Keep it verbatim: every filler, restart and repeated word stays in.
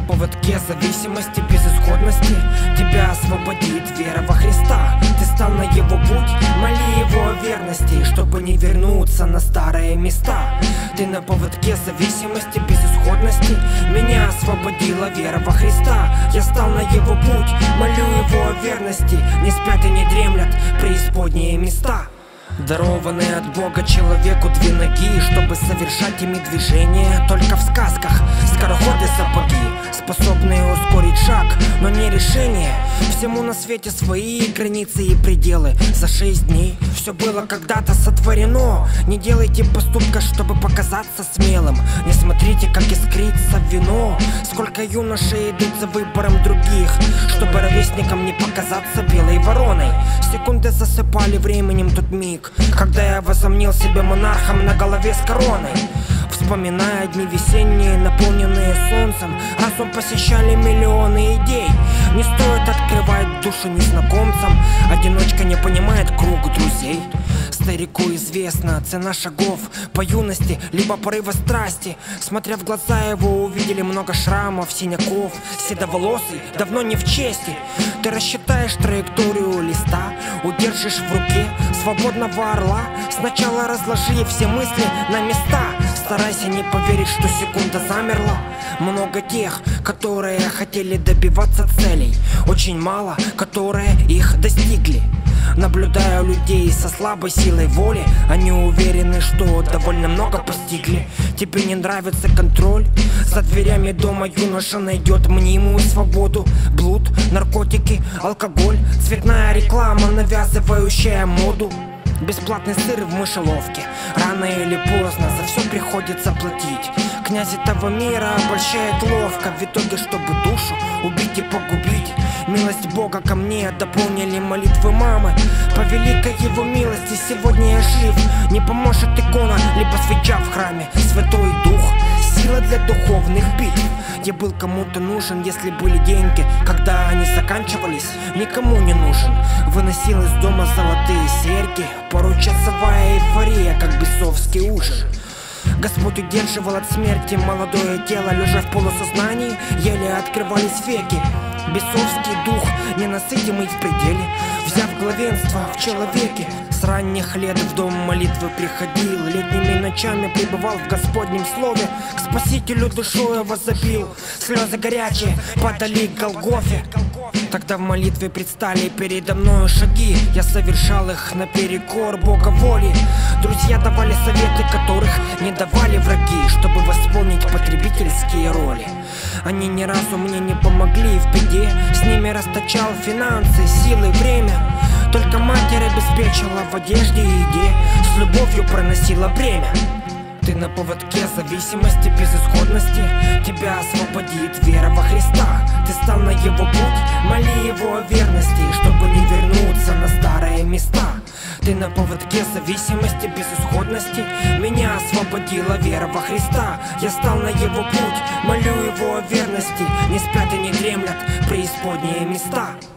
поводке зависимости, безысходности. Тебя освободит вера во Христа. Ты стал на Его путь, моли Его о верности, чтобы не вернуться на старые места. Ты на поводке зависимости, безысходности. Меня освободила вера во Христа. Я стал на Его путь, молю Его о верности. Не спят и не дремлят преисподние места. Дарованные от Бога человеку две ноги, чтобы совершать ими движения только в сказках. Скороходы сапоги, способные ускорить шаг, но не решение. Всему на свете свои границы и пределы. За шесть дней все было когда-то сотворено. Не делайте поступка, чтобы показаться смелым. Не смотрите, как искрится вино. Сколько юношей идут за выбором других, чтобы ровесникам не показаться белой вороной. Секунды засыпали временем тот миг, когда я возомнил себя монархом на голове с короной. Вспоминая дни весенние, наполненные солнцем, разум посещали миллионы идей. Не стоит открывать душу незнакомцам, одиночка не понимает круг друзей. Старику известна цена шагов по юности, либо порыва страсти. Смотря в глаза его, увидели много шрамов, синяков. Седоволосый, давно не в чести. Ты рассчитаешь траекторию листа, удержишь в руке свободного орла. Сначала разложи все мысли на места. Старайся не поверить, что секунда замерла. Много тех, которые хотели добиваться целей, очень мало, которые их достигли. Наблюдая людей со слабой силой воли, они уверены, что довольно много постигли. Тебе не нравится контроль? За дверями дома юноша найдет мнимую свободу. Блуд, наркотики, алкоголь, цветная реклама, навязывающая моду. Бесплатный сыр в мышеловке. Рано или поздно за все приходится платить. Князь этого мира обольщает ловко, в итоге, чтобы душу убить и погубить. Милость Бога ко мне дополнили молитвы мамы. По великой Его милости сегодня я жив. Не поможет икона, либо свеча в храме. Святой Дух, сила для духовных битв. Я был кому-то нужен, если были деньги. Когда они заканчивались, никому не нужен. Выносил из дома золотые серьги. Порой часовая эйфория, как бесовский ужин. Господь удерживал от смерти молодое тело. Лежа в полусознании, еле открывались веки. Бесовский дух, ненасытимый в пределе, взяв главенство в человеке. С ранних лет в дом молитвы приходил, летними ночами пребывал в Господнем слове. К Спасителю душою возопил, слезы горячие падали к Голгофе. Тогда в молитве предстали передо мною шаги. Я совершал их наперекор Бога воли. Друзья давали советы, которых не давали враги, чтобы восполнить потребительские роли. Они ни разу мне не помогли в беде. С ними расточал финансы, силы, время. Только матерь обеспечила в одежде и еде, с любовью проносила бремя. Ты на поводке зависимости, безысходности. Тебя освободит вера во Христа. Ты стал на Его путь, моли Его о верности, чтобы не вернуться на старые места. Ты на поводке зависимости, безысходности. Меня освободила вера во Христа. Я стал на Его путь, молю Его о верности. Не спят и не дремлят преисподние места.